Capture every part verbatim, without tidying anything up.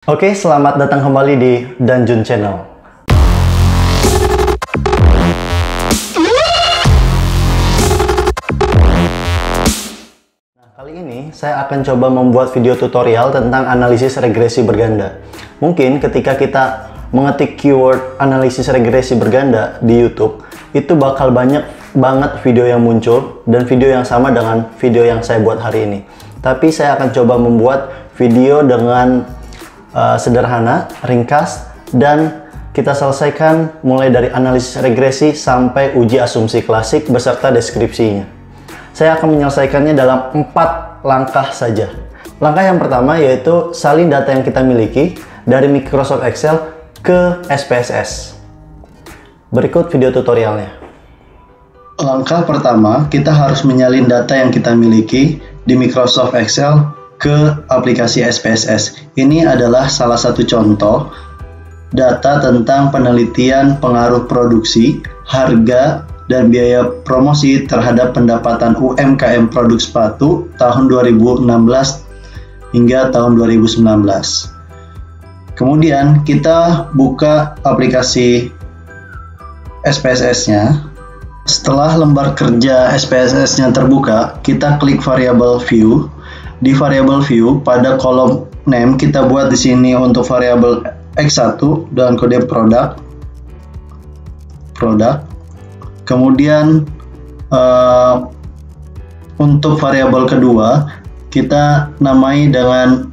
Oke, selamat datang kembali di Danjun Channel. Nah, kali ini saya akan coba membuat video tutorial tentang analisis regresi berganda. Mungkin ketika kita mengetik keyword analisis regresi berganda di YouTube, itu bakal banyak banget video yang muncul dan video yang sama dengan video yang saya buat hari ini. Tapi saya akan coba membuat video dengan uh, sederhana, ringkas, dan kita selesaikan mulai dari analisis regresi sampai uji asumsi klasik beserta deskripsinya. Saya akan menyelesaikannya dalam empat langkah saja. Langkah yang pertama yaitu salin data yang kita miliki dari Microsoft Excel ke S P S S. Berikut video tutorialnya. Langkah pertama, kita harus menyalin data yang kita miliki di Microsoft Excel ke aplikasi S P S S. Ini adalah salah satu contoh data tentang penelitian pengaruh produksi, harga, dan biaya promosi terhadap pendapatan U M K M produk sepatu tahun dua ribu enam belas hingga tahun dua ribu sembilan belas. Kemudian kita buka aplikasi S P S S-nya. Setelah lembar kerja S P S S-nya terbuka, kita klik variable view. Di variable view, pada kolom name kita buat di sini untuk variable X satu dan kode produk. Produk. Kemudian uh, untuk variabel kedua, kita namai dengan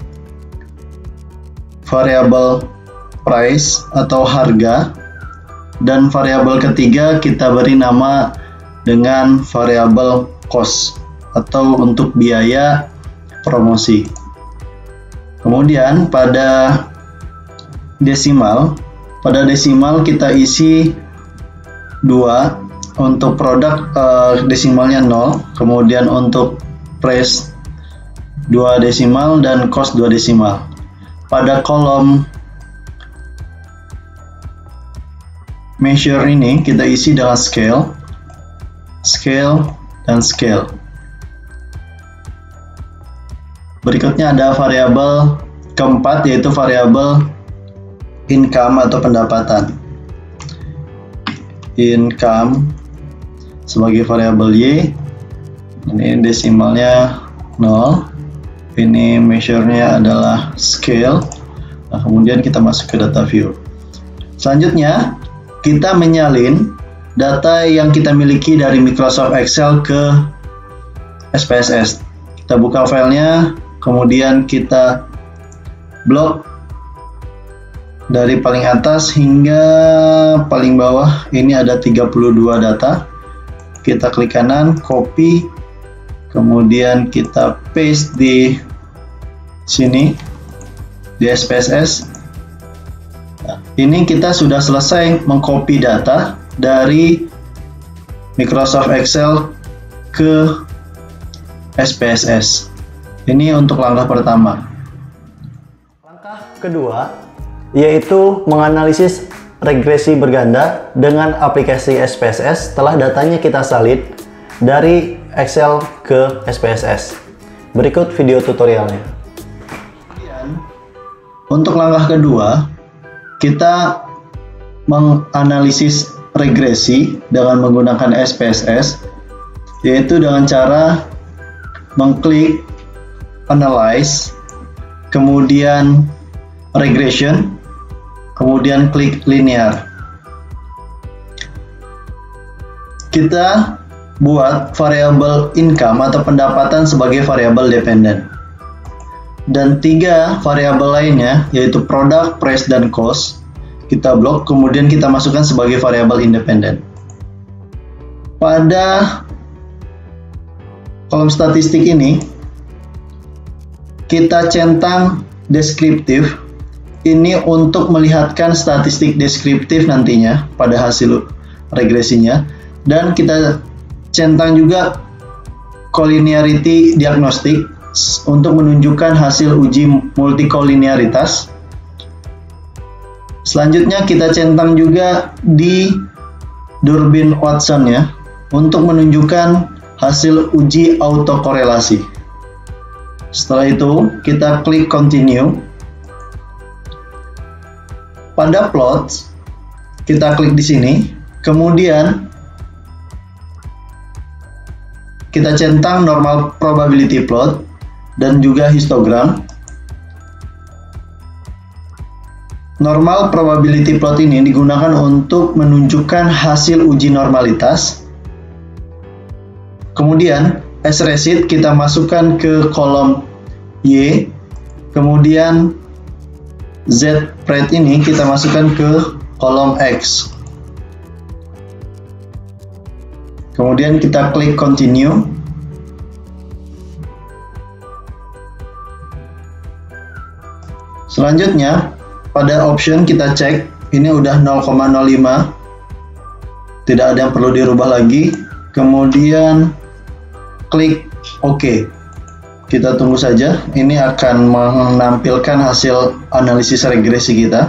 variabel price atau harga. Dan variabel ketiga kita beri nama dengan variabel cost atau untuk biaya promosi. Kemudian pada desimal, pada desimal kita isi dua, untuk produk uh, desimalnya nol, kemudian untuk price dua desimal dan cost dua desimal. Pada kolom measure ini kita isi dengan scale, scale, dan scale. Berikutnya ada variabel keempat yaitu variabel income atau pendapatan. Income sebagai variabel Y. Ini desimalnya nol. Ini measure-nya adalah scale. Nah, kemudian kita masuk ke data view. Selanjutnya kita menyalin data yang kita miliki dari Microsoft Excel ke S P S S. Kita buka filenya, kemudian kita blok dari paling atas hingga paling bawah. Ini ada tiga puluh dua data. Kita klik kanan, copy, kemudian kita paste di sini di S P S S. Ini kita sudah selesai mengcopy data dari Microsoft Excel ke S P S S. Ini untuk langkah pertama. Langkah kedua yaitu menganalisis regresi berganda dengan aplikasi S P S S setelah datanya kita salin dari Excel ke S P S S. Berikut video tutorialnya. Untuk langkah kedua, kita menganalisis regresi dengan menggunakan S P S S, yaitu dengan cara mengklik analyze, kemudian regression, kemudian klik linear. Kita buat variabel income atau pendapatan sebagai variabel dependen. Dan tiga variabel lainnya yaitu produk, price, dan cost kita blok, kemudian kita masukkan sebagai variabel independen. Pada kolom statistik ini kita centang deskriptif. Ini untuk melihatkan statistik deskriptif nantinya pada hasil regresinya, dan kita centang juga collinearity diagnostic untuk menunjukkan hasil uji multikolinearitas. Selanjutnya kita centang juga di Durbin-Watson ya untuk menunjukkan hasil uji autokorelasi. Setelah itu kita klik continue. pada plots, kita klik di sini, kemudian kita centang normal probability plot dan juga histogram. Normal probability plot ini digunakan untuk menunjukkan hasil uji normalitas. Kemudian S-receipt kita masukkan ke kolom Y, kemudian Z-rate ini kita masukkan ke kolom X. Kemudian kita klik continue. Selanjutnya pada option kita cek, ini udah nol koma nol lima, tidak ada yang perlu dirubah lagi. Kemudian klik OK. Kita tunggu saja, ini akan menampilkan hasil analisis regresi kita.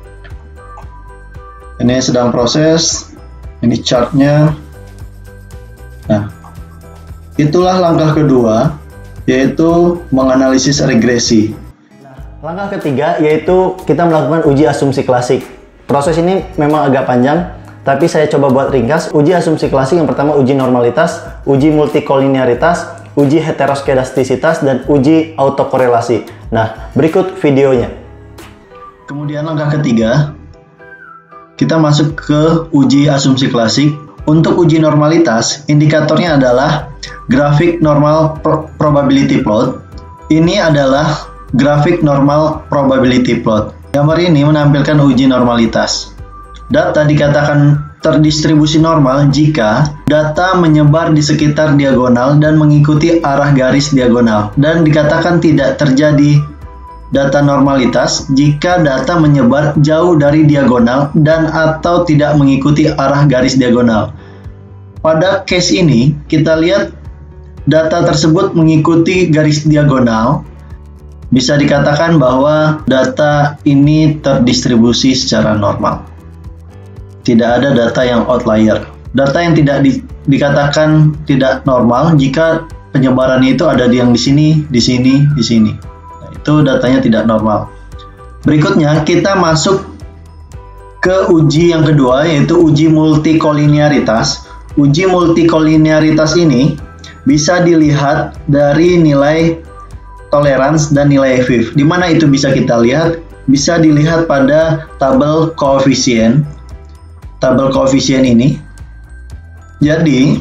Ini sedang proses, ini chartnya. Nah, itulah langkah kedua, yaitu menganalisis regresi. Langkah ketiga yaitu kita melakukan uji asumsi klasik. Proses ini memang agak panjang, tapi saya coba buat ringkas. Uji asumsi klasik yang pertama uji normalitas, uji multikolinearitas, uji heteroskedastisitas, dan uji autokorelasi. Nah, berikut videonya. Kemudian langkah ketiga, kita masuk ke uji asumsi klasik. Untuk uji normalitas, indikatornya adalah grafik normal pro probability plot. Ini adalah grafik normal probability plot. Gambar ini menampilkan uji normalitas. Data dikatakan terdistribusi normal jika data menyebar di sekitar diagonal dan mengikuti arah garis diagonal, dan dikatakan tidak terjadi data normalitas jika data menyebar jauh dari diagonal dan atau tidak mengikuti arah garis diagonal. Pada case ini, kita lihat data tersebut mengikuti garis diagonal. Bisa dikatakan bahwa data ini terdistribusi secara normal. Tidak ada data yang outlier. Data yang tidak di, dikatakan tidak normal jika penyebarannya itu ada di yang di sini, di sini, di sini. Nah, itu datanya tidak normal. Berikutnya kita masuk ke uji yang kedua, yaitu uji multikolinearitas. Uji multikolinearitas ini bisa dilihat dari nilai tolerance dan nilai F I V. Di mana itu bisa kita lihat? Bisa dilihat pada tabel koefisien. Tabel koefisien ini. Jadi,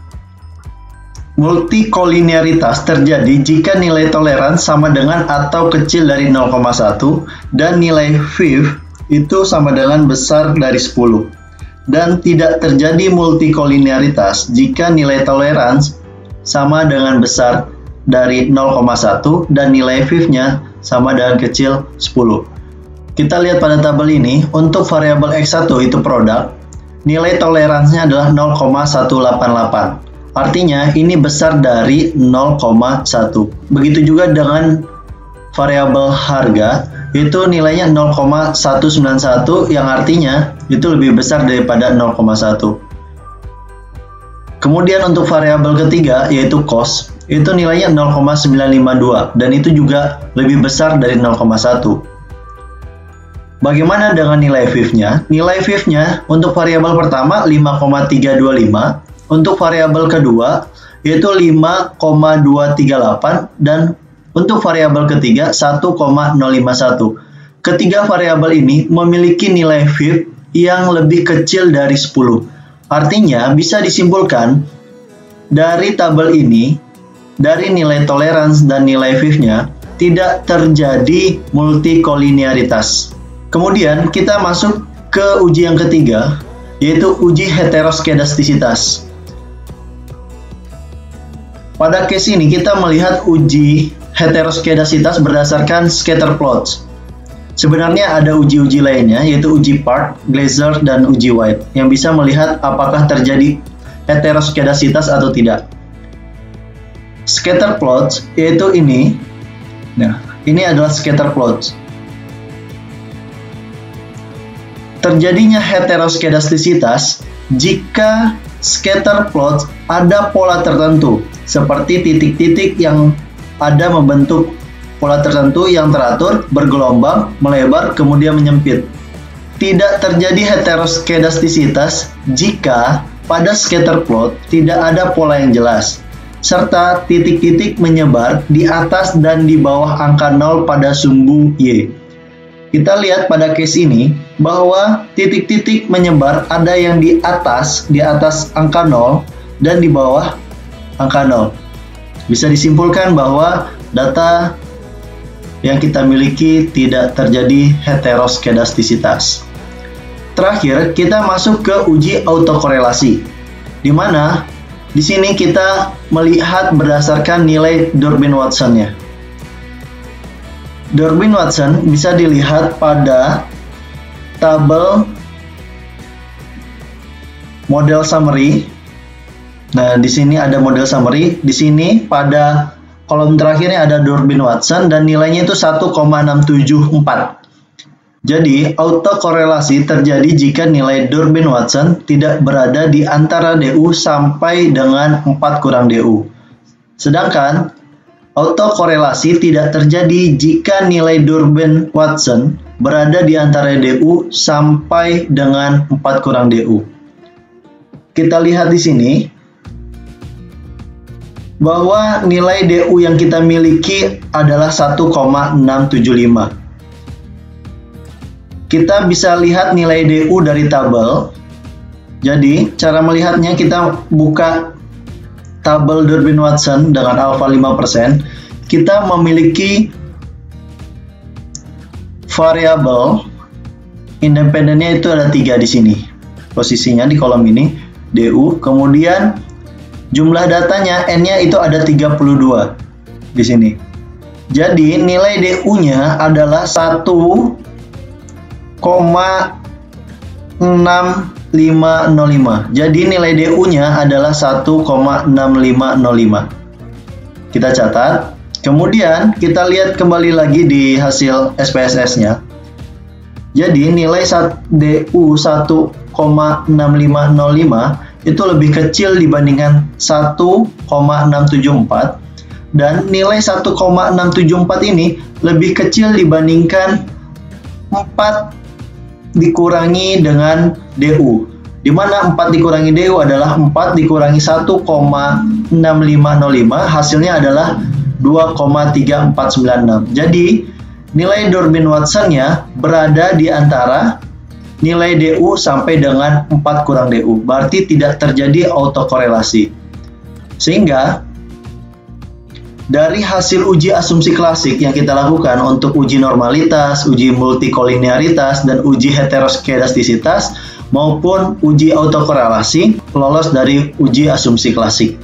multikolinearitas terjadi jika nilai tolerance sama dengan atau kecil dari nol koma satu dan nilai F I V itu sama dengan besar dari sepuluh. Dan tidak terjadi multikolinearitas jika nilai tolerance sama dengan besar dari nol koma satu dan nilai F I V-nya sama dengan kecil sepuluh. Kita lihat pada tabel ini, untuk variabel X satu itu produk, nilai toleransinya adalah nol koma seratus delapan puluh delapan. Artinya ini besar dari nol koma satu. Begitu juga dengan variabel harga, itu nilainya nol koma seratus sembilan puluh satu, yang artinya itu lebih besar daripada nol koma satu. Kemudian untuk variabel ketiga, yaitu cost, itu nilainya nol koma sembilan lima dua, dan itu juga lebih besar dari nol koma satu. Bagaimana dengan nilai F I V-nya? Nilai F I V-nya untuk variabel pertama lima koma tiga dua lima, untuk variabel kedua yaitu lima koma dua tiga delapan, dan untuk variabel ketiga satu koma nol lima satu. Ketiga variabel ini memiliki nilai F I V yang lebih kecil dari sepuluh. Artinya bisa disimpulkan dari tabel ini, dari nilai tolerance dan nilai F I V-nya tidak terjadi multikolinearitas. Kemudian kita masuk ke uji yang ketiga, yaitu uji heteroskedastisitas. Pada case ini kita melihat uji heteroskedastisitas berdasarkan scatter plots. Sebenarnya ada uji-uji lainnya, yaitu uji Park, Glaser, dan uji White, yang bisa melihat apakah terjadi heteroskedastisitas atau tidak. Scatter plots yaitu ini. Nah, ini adalah scatter plots. Terjadinya heteroskedastisitas jika scatter plots ada pola tertentu, seperti titik-titik yang ada membentuk pola tertentu yang teratur, bergelombang, melebar, kemudian menyempit. tidak terjadi heteroskedastisitas jika pada scatter plot tidak ada pola yang jelas, serta titik-titik menyebar di atas dan di bawah angka nol pada sumbu Y. Kita lihat pada case ini bahwa titik-titik menyebar ada yang di atas, di atas angka nol dan di bawah angka nol. Bisa disimpulkan bahwa data yang kita miliki tidak terjadi heteroskedastisitas. Terakhir, kita masuk ke uji autokorelasi, di mana di sini kita melihat berdasarkan nilai Durbin-Watson-nya. Durbin-Watson bisa dilihat pada tabel model summary. Nah, di sini ada model summary. Di sini pada kolom terakhirnya ada Durbin-Watson dan nilainya itu satu koma enam tujuh empat. Jadi, autokorelasi terjadi jika nilai Durbin-Watson tidak berada di antara D U sampai dengan empat kurang D U. Sedangkan, autokorelasi tidak terjadi jika nilai Durbin-Watson berada di antara D U sampai dengan empat kurang D U. Kita lihat di sini bahwa nilai D U yang kita miliki adalah satu koma enam tujuh lima. Kita bisa lihat nilai D U dari tabel. Jadi, cara melihatnya kita buka tabel Durbin-Watson dengan alfa lima persen. Kita memiliki variabel independennya itu ada tiga di sini. Posisinya di kolom ini D U, kemudian jumlah datanya N-nya itu ada tiga puluh dua di sini. Jadi nilai D U-nya adalah satu koma enam lima nol lima. Jadi nilai D U-nya adalah satu koma enam lima nol lima. Kita catat. Kemudian kita lihat kembali lagi di hasil S P S S-nya. Jadi nilai D U satu koma enam lima nol lima itu lebih kecil dibandingkan satu koma enam tujuh empat, dan nilai satu koma enam tujuh empat ini lebih kecil dibandingkan empat dikurangi dengan D U, di mana empat dikurangi D U adalah empat dikurangi satu koma enam lima nol lima, hasilnya adalah dua koma tiga empat sembilan enam. Jadi nilai Durbin-Watson-nya berada di antara nilai D U sampai dengan empat kurang D U, berarti tidak terjadi autokorelasi. Sehingga dari hasil uji asumsi klasik yang kita lakukan untuk uji normalitas, uji multikolinearitas, dan uji heteroskedastisitas maupun uji autokorelasi lolos dari uji asumsi klasik.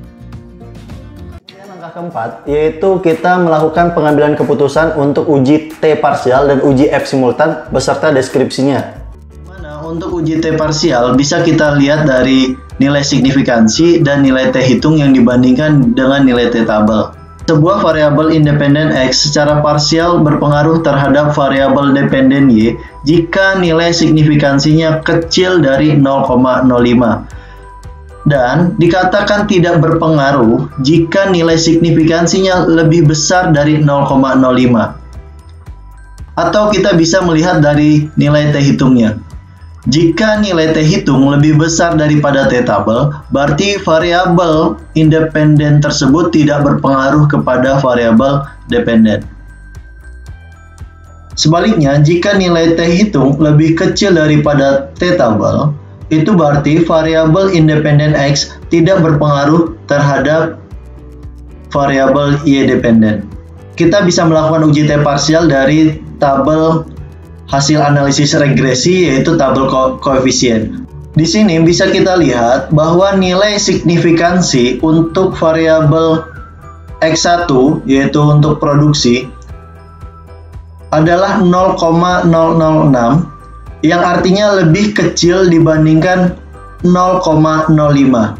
Langkah keempat yaitu kita melakukan pengambilan keputusan untuk uji T parsial dan uji F simultan beserta deskripsinya. Untuk uji T parsial bisa kita lihat dari nilai signifikansi dan nilai T hitung yang dibandingkan dengan nilai T tabel. Sebuah variabel independen X secara parsial berpengaruh terhadap variabel dependen Y jika nilai signifikansinya kecil dari nol koma nol lima. Dan dikatakan tidak berpengaruh jika nilai signifikansinya lebih besar dari nol koma nol lima. Atau kita bisa melihat dari nilai T hitungnya. Jika nilai T hitung lebih besar daripada T tabel, berarti variabel independen tersebut tidak berpengaruh kepada variabel dependen. Sebaliknya, jika nilai T hitung lebih kecil daripada T tabel, itu berarti variabel independen X tidak berpengaruh terhadap variabel Y dependen. Kita bisa melakukan uji T parsial dari tabel hasil analisis regresi, yaitu tabel ko koefisien. Di sini bisa kita lihat bahwa nilai signifikansi untuk variabel X satu, yaitu untuk produksi, adalah nol koma nol nol enam, yang artinya lebih kecil dibandingkan nol koma nol lima.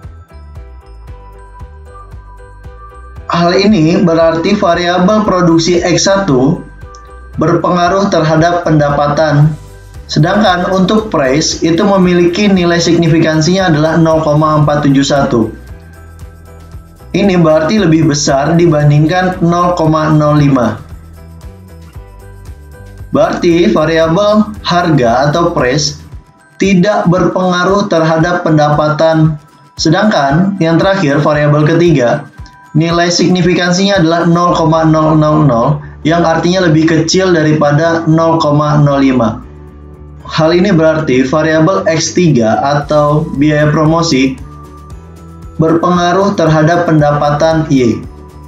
Hal ini berarti variabel produksi X satu berpengaruh terhadap pendapatan, sedangkan untuk price itu memiliki nilai signifikansinya adalah nol koma empat tujuh satu. Ini berarti lebih besar dibandingkan nol koma nol lima. Berarti variabel harga atau price tidak berpengaruh terhadap pendapatan. Sedangkan yang terakhir, variabel ketiga, nilai signifikansinya adalah nol koma nol nol nol, yang artinya lebih kecil daripada nol koma nol lima. Hal ini berarti variabel X tiga atau biaya promosi berpengaruh terhadap pendapatan Y.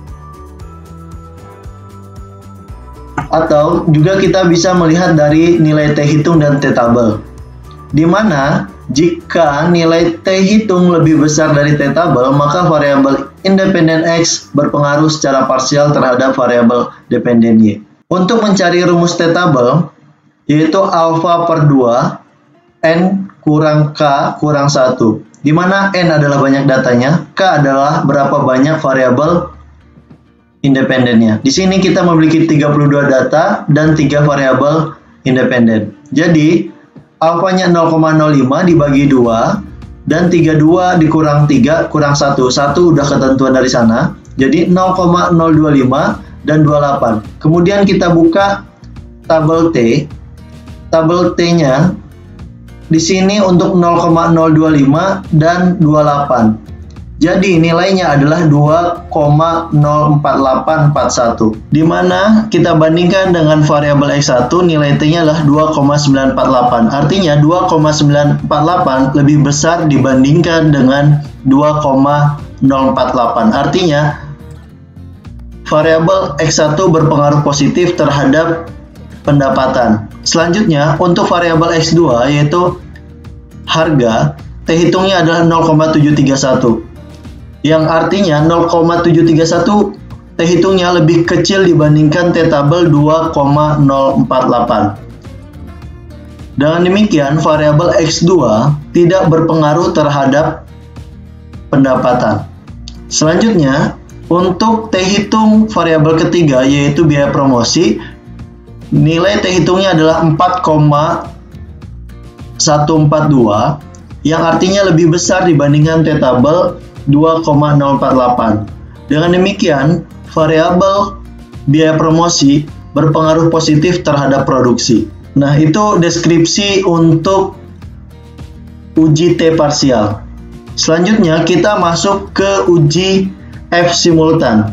Atau juga kita bisa melihat dari nilai T hitung dan T tabel, di mana jika nilai T hitung lebih besar dari T tabel, maka variabel independen X berpengaruh secara parsial terhadap variabel dependen Y. Untuk mencari rumus T tabel, yaitu alfa per dua, N kurang K kurang satu, di mana N adalah banyak datanya, K adalah berapa banyak variabel independennya. Di sini kita memiliki tiga puluh dua data dan tiga variabel independen. Jadi, alfanya nol koma nol lima dibagi dua dan tiga puluh dua dikurang tiga kurang satu. satu udah ketentuan dari sana. Jadi nol koma nol dua lima dan dua puluh delapan. Kemudian kita buka tabel T. Tabel T-nya di sini untuk nol koma nol dua lima dan dua puluh delapan. Jadi nilainya adalah dua koma nol empat delapan empat satu, di mana kita bandingkan dengan variabel X satu, nilai T-nya adalah dua koma sembilan empat delapan. Artinya dua koma sembilan empat delapan lebih besar dibandingkan dengan dua koma nol empat delapan. Artinya variabel X satu berpengaruh positif terhadap pendapatan. Selanjutnya untuk variabel X dua yaitu harga, T hitungnya adalah nol koma tujuh tiga satu. Yang artinya nol koma tujuh tiga satu T hitungnya lebih kecil dibandingkan T tabel dua koma nol empat delapan. Dengan demikian, variabel X dua tidak berpengaruh terhadap pendapatan. Selanjutnya, untuk T hitung variabel ketiga yaitu biaya promosi, nilai T hitungnya adalah empat koma satu empat dua, yang artinya lebih besar dibandingkan T tabel dua koma nol empat delapan. Dengan demikian, variabel biaya promosi berpengaruh positif terhadap produksi. Nah, itu deskripsi untuk uji T parsial. Selanjutnya, kita masuk ke uji F simultan.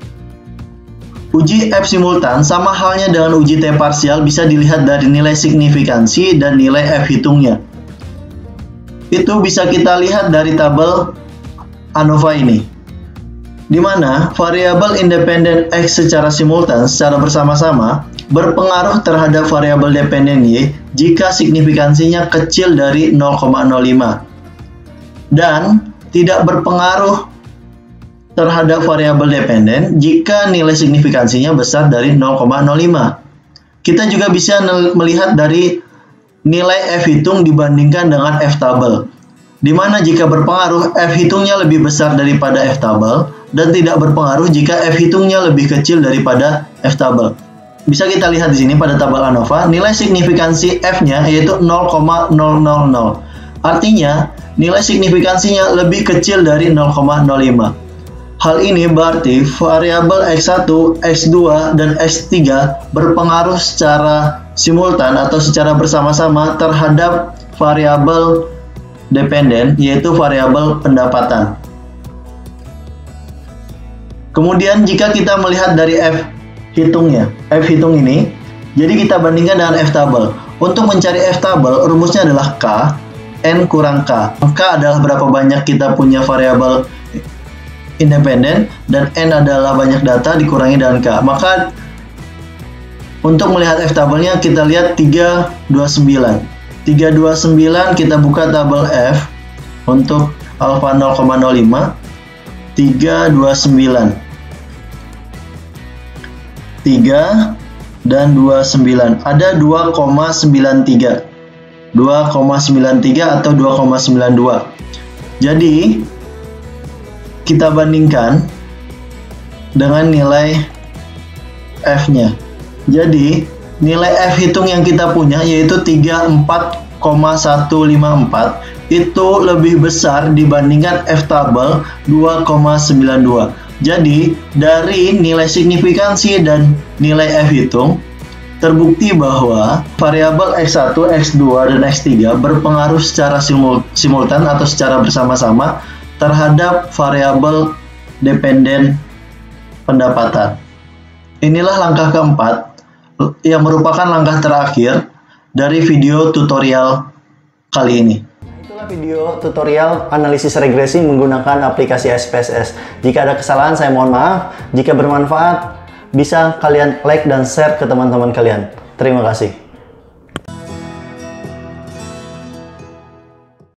Uji F simultan sama halnya dengan uji T parsial, bisa dilihat dari nilai signifikansi dan nilai F hitungnya. Itu bisa kita lihat dari tabel ANOVA ini, di mana variabel independen X secara simultan, secara bersama-sama, berpengaruh terhadap variabel dependen Y jika signifikansinya kecil dari nol koma nol lima, dan tidak berpengaruh terhadap variabel dependen jika nilai signifikansinya besar dari nol koma nol lima. Kita juga bisa melihat dari nilai F hitung dibandingkan dengan F tabel, di mana jika berpengaruh, F hitungnya lebih besar daripada F tabel, dan tidak berpengaruh jika F hitungnya lebih kecil daripada F tabel. Bisa kita lihat di sini pada tabel ANOVA, nilai signifikansi F-nya yaitu nol koma nol nol nol. Artinya, nilai signifikansinya lebih kecil dari nol koma nol lima. Hal ini berarti variabel X satu, X dua, dan X tiga berpengaruh secara simultan atau secara bersama-sama terhadap variabel dependen, yaitu variabel pendapatan. Kemudian jika kita melihat dari F hitungnya, F hitung ini, jadi kita bandingkan dengan F tabel. Untuk mencari F tabel, rumusnya adalah K, N kurang K. K adalah berapa banyak kita punya variabel independen, dan N adalah banyak data dikurangi dengan K. Maka untuk melihat F tabelnya, kita lihat tiga dua sembilan. tiga dua sembilan, kita buka tabel F untuk alfa nol koma nol lima, tiga dua sembilan, tiga dan dua puluh sembilan, ada dua koma sembilan tiga, dua koma sembilan tiga atau dua koma sembilan dua. Jadi kita bandingkan dengan nilai F-nya. Jadi nilai F hitung yang kita punya yaitu tiga puluh empat koma satu lima empat itu lebih besar dibandingkan F tabel dua koma sembilan dua. Jadi dari nilai signifikansi dan nilai F hitung, Terbukti bahwa variabel X satu, X dua, dan X tiga berpengaruh secara simul simultan atau secara bersama-sama terhadap variabel dependen pendapatan. Inilah langkah keempat yang merupakan langkah terakhir dari video tutorial kali ini. Itulah video tutorial analisis regresi menggunakan aplikasi S P S S. Jika ada kesalahan saya mohon maaf. Jika bermanfaat bisa kalian like dan share ke teman-teman kalian. Terima kasih.